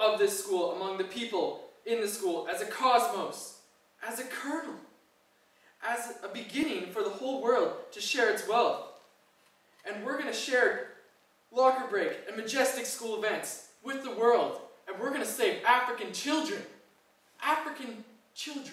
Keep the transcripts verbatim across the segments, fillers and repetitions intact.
of this school, among the people in the school, as a cosmos, as a kernel, as a beginning for the whole world to share its wealth. And we're going to share locker break and majestic school events with the world. And we're going to save African children. African children.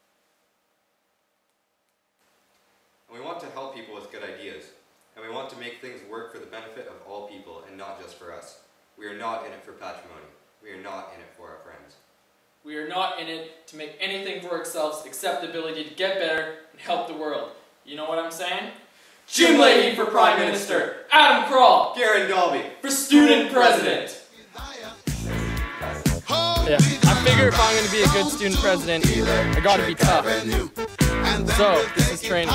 And we want to help people with good ideas. And we want to make things work for the benefit of all people and not just for us. We are not in it for patrimony. We are not in it for our friends. We are not in it to make anything for ourselves except the ability to get better and help the world. You know what I'm saying? Jim Leahy for Prime Minister. Adam Kral. Garron Dalby For Student President. Yeah, I figure if I'm going to be a good student president, I got to be tough. So, this is training.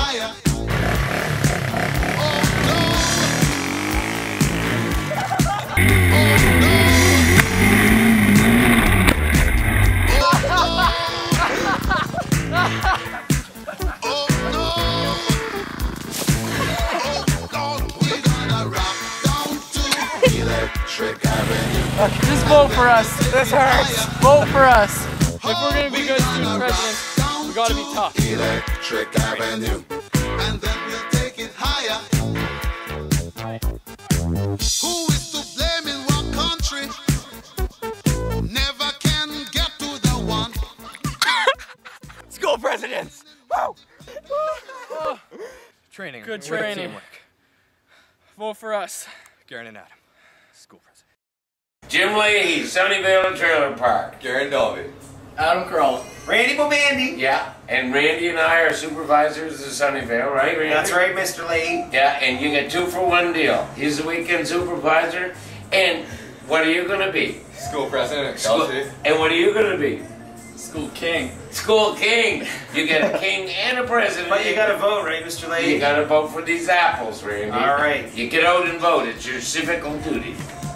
Okay, just vote for us. This hurts. Vote for us. If we're going to be good student presidents, we got to be tough. Electric Avenue, and then we'll take it higher. Right. Who is to blame in one country? Never can get to the one. School presidents! Woo! Oh, Training. good We're the training. teamwork. Vote for us. Garron and Adam, school president. Jim Leahy, Sunnyvale and Trailer Park. Garron Dalby. Adam Kral. Randy Bobandy. Yeah, and Randy and I are supervisors of Sunnyvale, right, Randy? That's right, Mister Lee. Yeah, and you get two for one deal. He's the weekend supervisor, and what are you going to be? School president. School, and what are you going to be? School king. School king. You get a king and a president. But you gotta vote, right, Mister Lee? You gotta vote for these apples, Randy. All right. You get out and vote. It's your civical duty.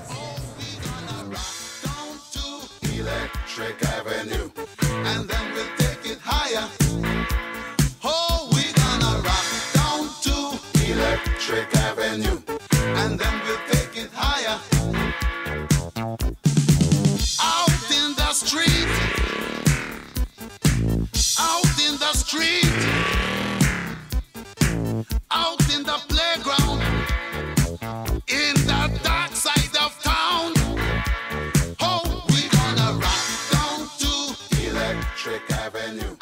Electric Avenue, and then we'll take it higher. Oh, we're gonna rock down to Electric Avenue, and then we'll take it higher. Out in the street, out in the street, out in the playground, in the dark side of town. Oh, we're gonna rock down to Electric Avenue.